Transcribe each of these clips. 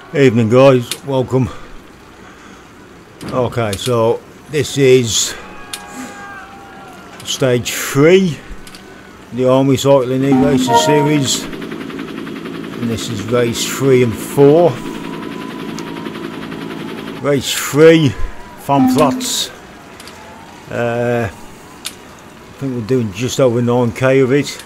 Evening guys, welcome. Okay, so this is stage 3, the Army Cycling eRacing series, and this is race 3 and 4. Race 3, Fan Flats. I think we're doing just over 9k of it.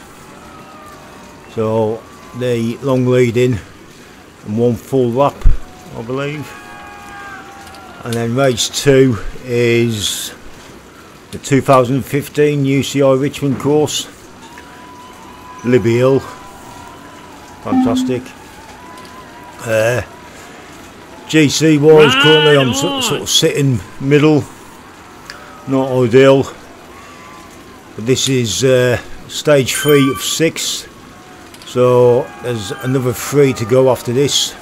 So the long lead in and one full lap, I believe. And then race 2 is the 2015 UCI Richmond course, Libby Hill. Fantastic. GC wise, currently I'm sort of sitting middle, not ideal. But this is stage 3 of 6. So there's another 3 to go after this.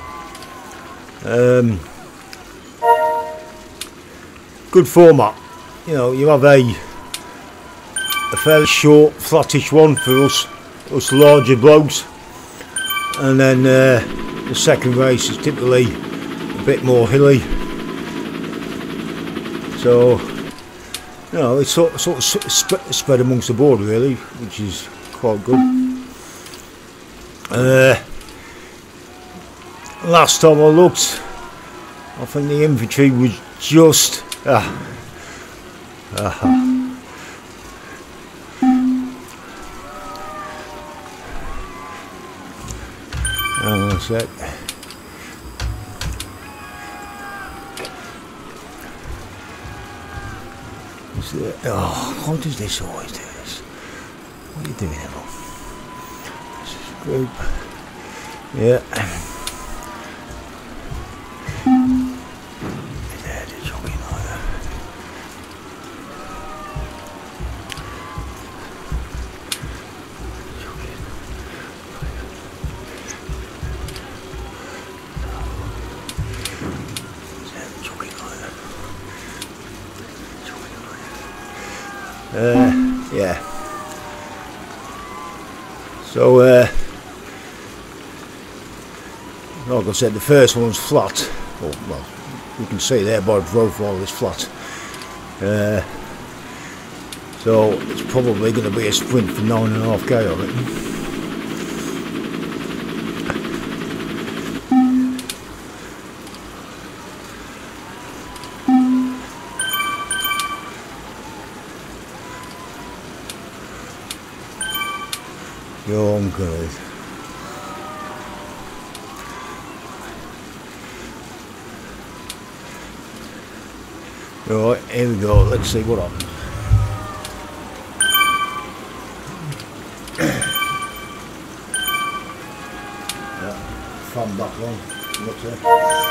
Good format. You know, you have a fairly short, flattish one for us larger blokes, and then the second race is typically a bit more hilly. So you know, it's sort of spread amongst the board really, which is quite good. Last time I looked, I think the infantry was just hang on a sec. Why does this always do this? What are you doing, everyone? This is group. Yeah. Yeah. So, like I said, the first one's flat. Oh, well, you can see there by the profile it's flat. So it's probably going to be a sprint for 9.5k, I reckon. You're on good. Right, here we go, let's see what happens. Yeah, from that one, what's there?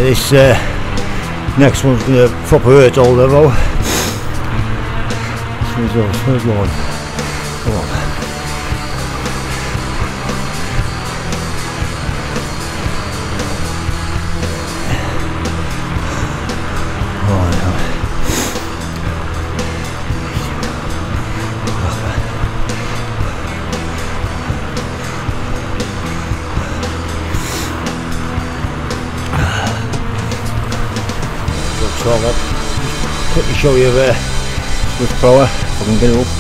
this next one's going to proper hurt all level. Where's one? Come on. So I'll quickly show you there with power, if I can get it up.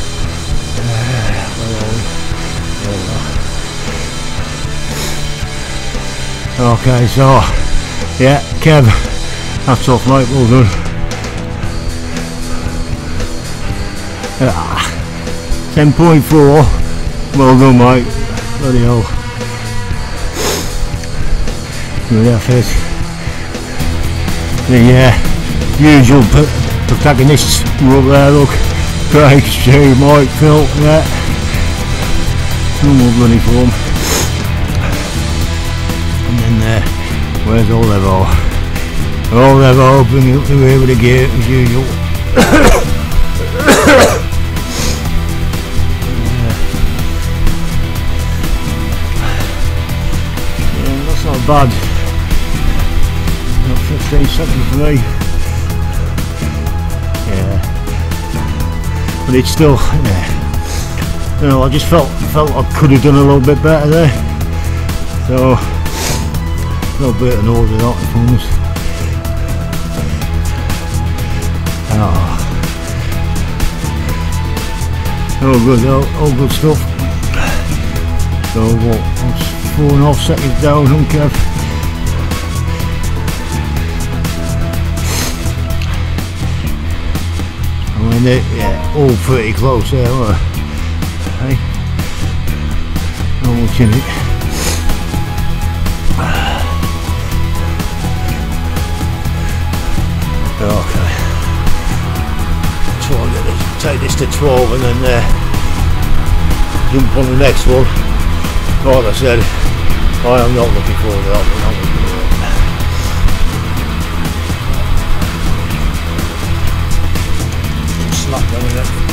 Okay, so yeah, Kev, that's off, mate, well done. 10.4, well done, mate, bloody hell. Good effort. The usual protagonists were up there, look. Craig, Stu, Mike, Phil, yeah. Normal bloody form. And then there, where's Olevo? Olevo bringing up the rear with the gear as usual. Yeah, that's not bad. Not 15 seconds for me. Yeah, but it's still, yeah. You know, I just felt I could have done a little bit better there. So, a little bit of noise of that in front. All good stuff. So what? That's 4.5 seconds down, huh, Kev? Yeah, all pretty close there, weren't they? Hey? Not much in it. Okay. Try and get this, take this to 12 and then jump on the next one. Like I said, I am not looking forward to that one. Slap down with that.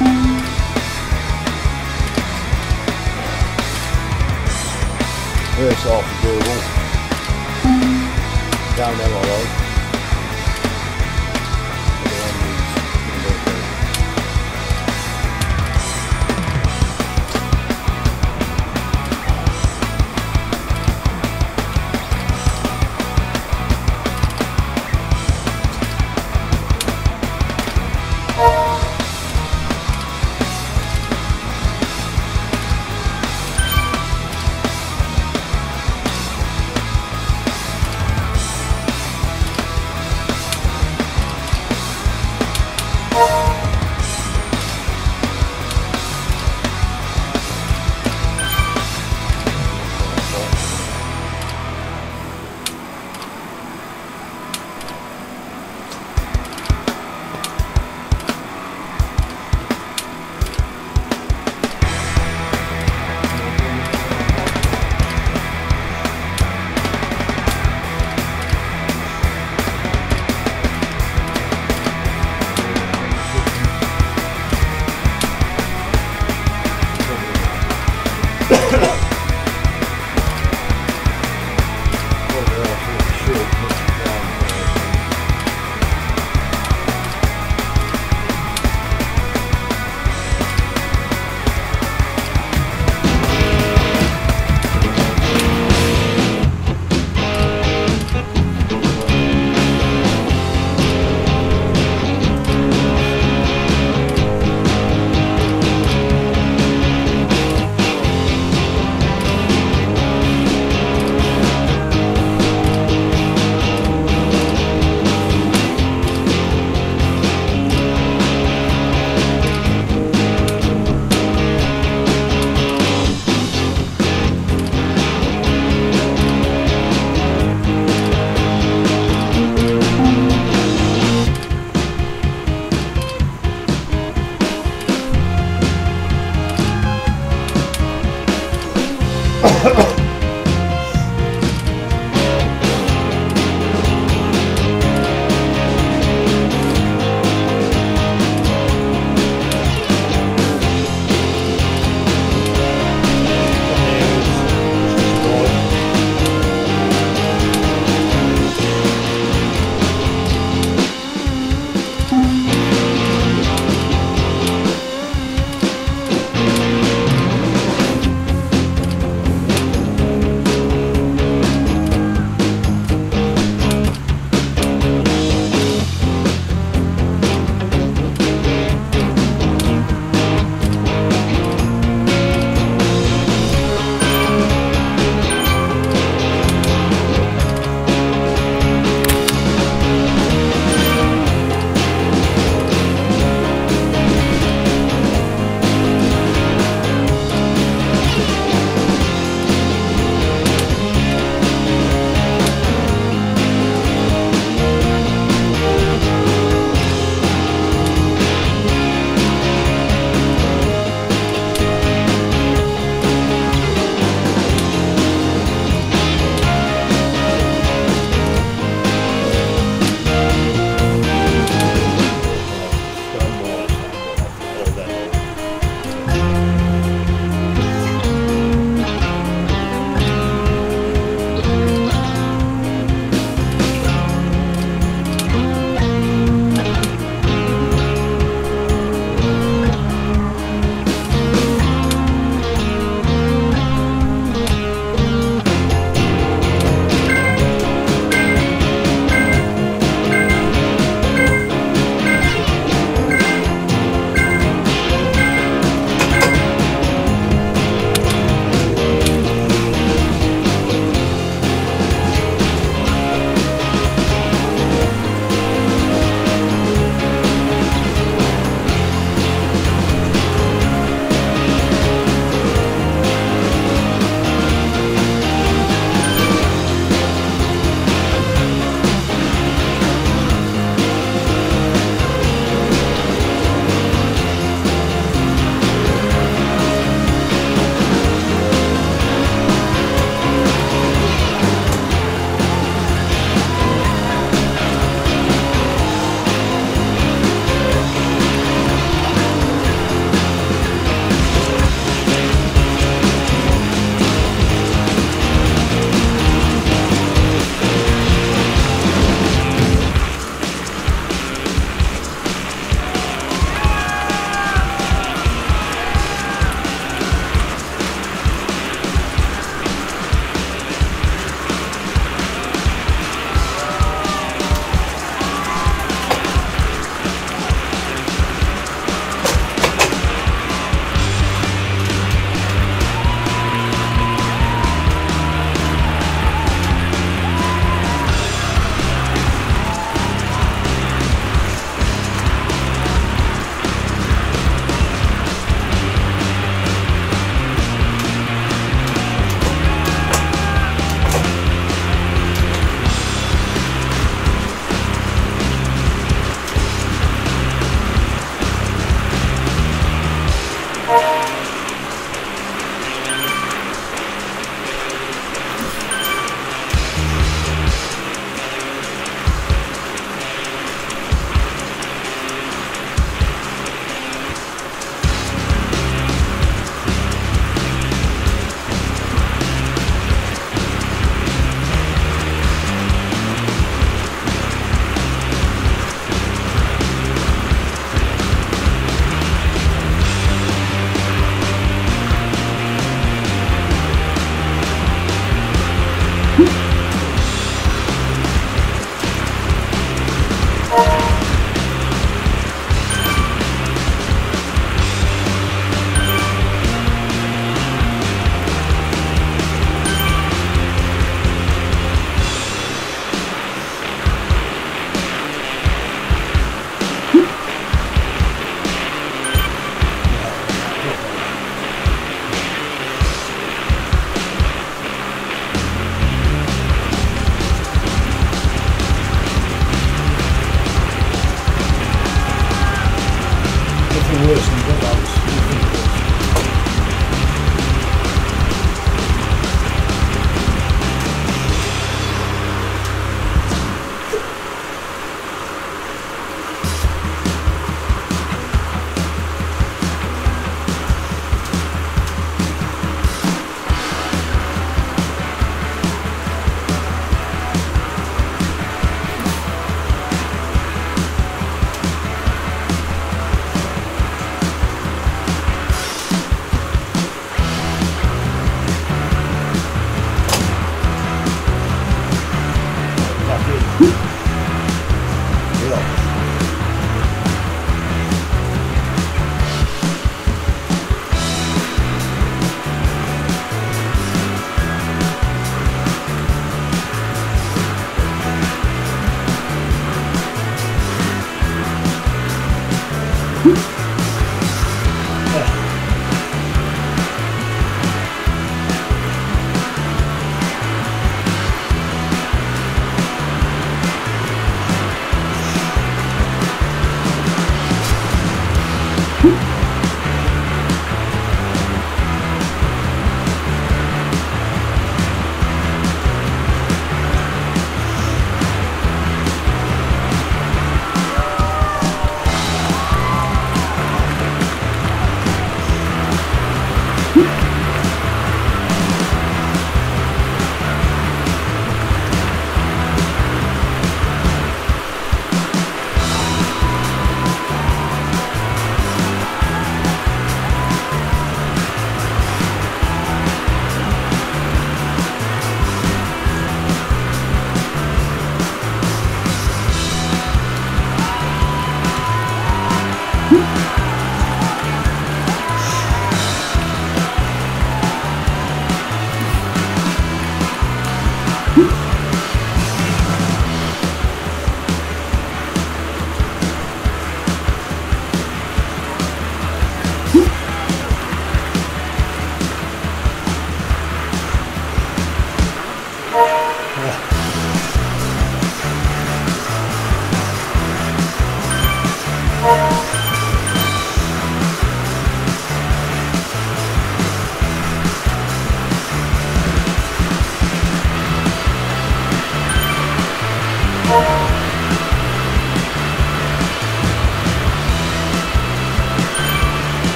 First half is doable. Down there alright.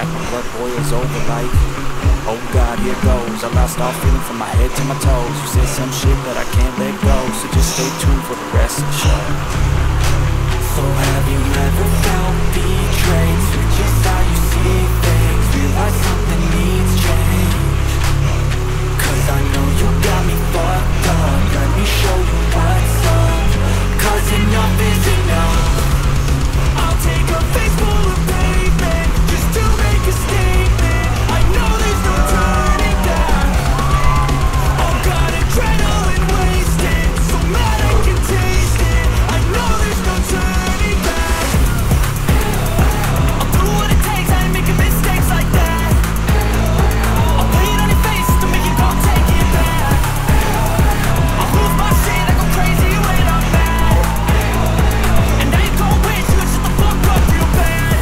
crack, my blood boils over like, oh God, here goes. I lost all feeling from my head to my toes. You said some shit that I can't let go, so just stay tuned for the rest of the show. So have you ever felt betrayed? Switches how you see things, realize something needs change. Cause I know you got me fucked up, let me show you what's up. Cause enough is enough. I'll take a face full of pavement just to make a statement. I know there's no turning back. Oh God, adrenaline wasted, so mad I can taste it. I know there's no turning back. I'll do what it takes, I ain't making mistakes like that. I'll put it on your face to make you go take it back. I'll lose my shit, I go crazy when I'm mad. And now you gon' wish you would shut the fuck up real bad.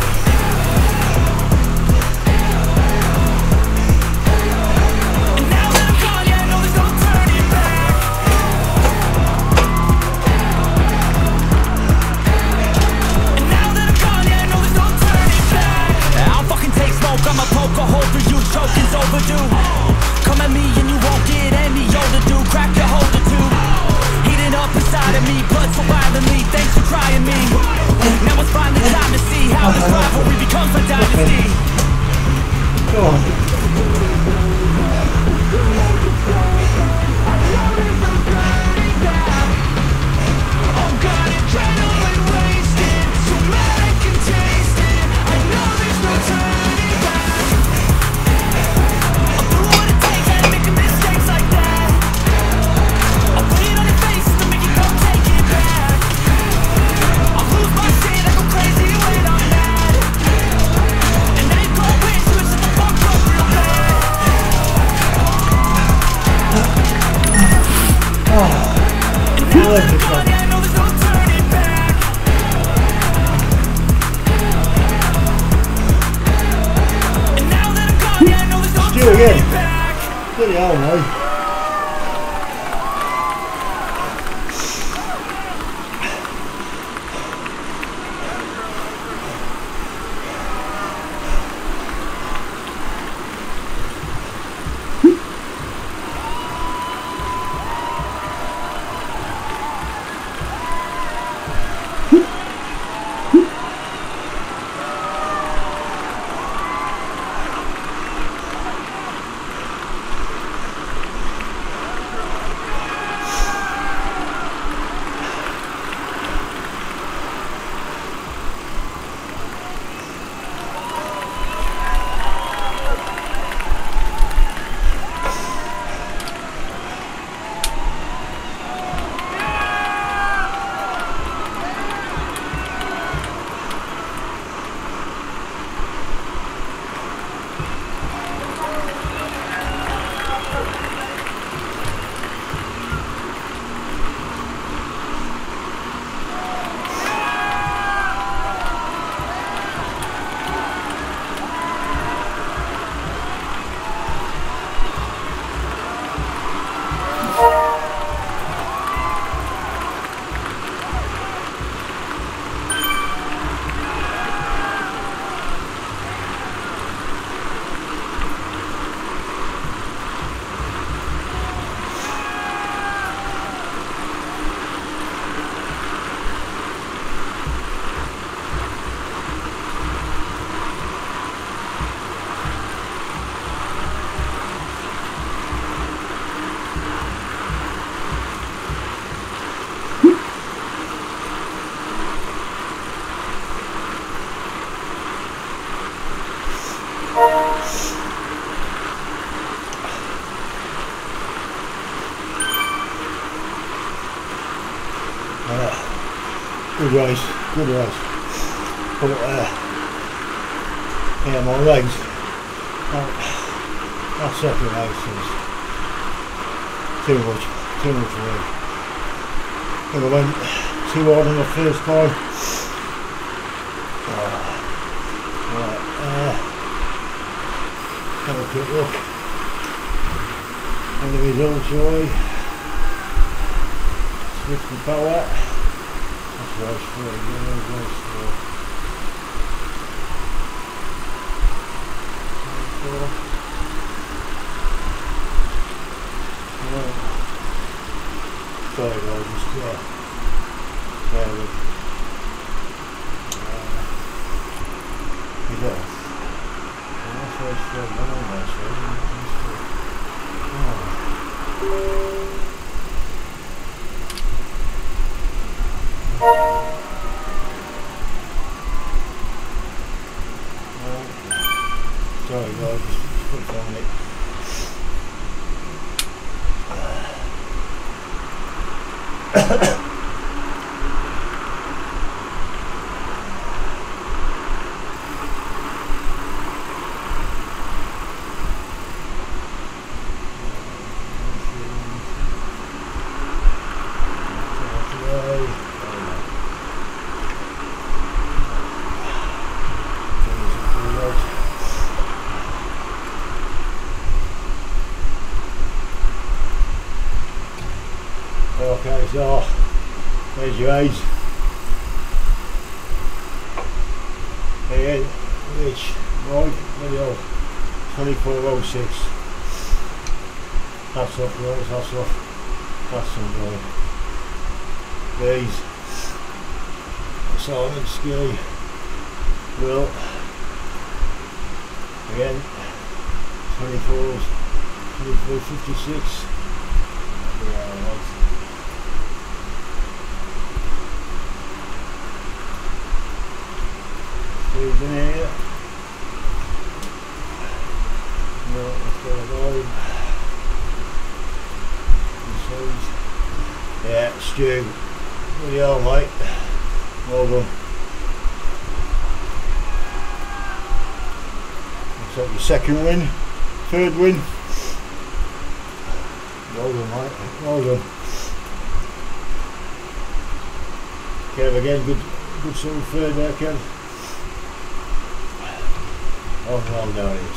And now that I'm gone, yeah, I know there's no turning back. And now that I'm gone, yeah, I know there's no turning back. I'll fucking take smoke, I'ma poke a hole through you, choking's overdue. Come at me and you won't get any older, dude. Crack your holder too. Heating up inside of me, blood so violently, thanks for trying me. Now it's finally time to see how this rivalry becomes a dynasty. Go on. Oh God, adrenaline wasted, so mad I can taste it. I know there's no turning back. I'll do what it takes, I ain't making mistakes like that. I'll put it on your face to make you go take it back. I'll lose my shit, I go crazy when I'm mad. And now you gon' wish you would shut the fuck up real bad. And now that I'm gone, yeah, I know there's no turning back. And now that I'm gone, yeah, I know there's no Do it again. turning back. Bloody hell, mate. Good race, good race. But yeah, my legs, that second race is too much for me. I think I went too hard on the first time. Have a quick look. And the results, joy. Swift and power. That's race 4, yeah, race 4. Sorry guys, just there with that's why it's still going on sorry guys, just put it on it. Okay, so there's your age. Here, which right, video 2406. That's off, guys, that's off. That's some right. These Simon Ski. Well, again, 24s, 2456. Yeah, right. In here. No, that's got a line. Yeah, Stu. Bloody hell, mate. Well done. Looks like your second win, third win. Well done, mate. Well done. Kev again, good sort of third there, Kev. Oh, well done, it is.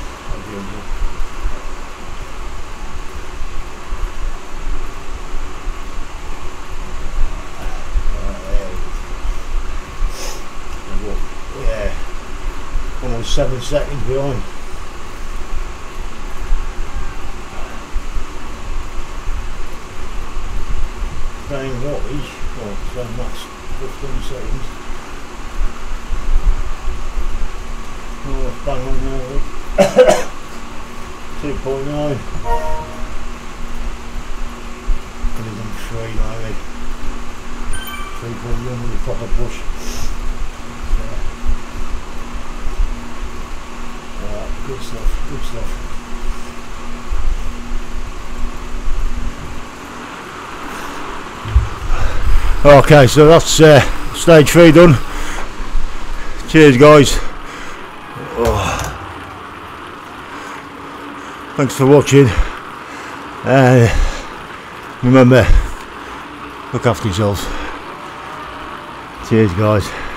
Yeah, almost 7 seconds behind. Playing Rocky, well, so max 15 seconds. Oh, bang on there, 2.9. Could have done 3 maybe. 3.1 with a proper push. Good stuff, good stuff. Okay, so that's stage 3 done. Cheers guys. Thanks for watching. Remember, look after yourselves. Cheers guys.